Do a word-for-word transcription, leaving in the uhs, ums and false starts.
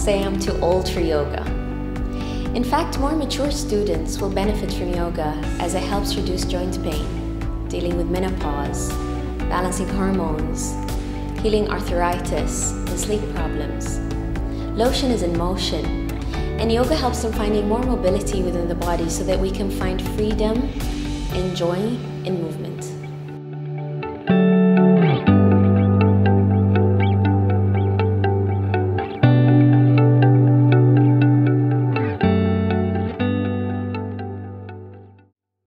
say I'm too old for yoga. In fact, more mature students will benefit from yoga as it helps reduce joint pain, dealing with menopause, balancing hormones, healing arthritis and sleep problems. Lotion is in motion, and yoga helps in finding more mobility within the body so that we can find freedom and joy in movement.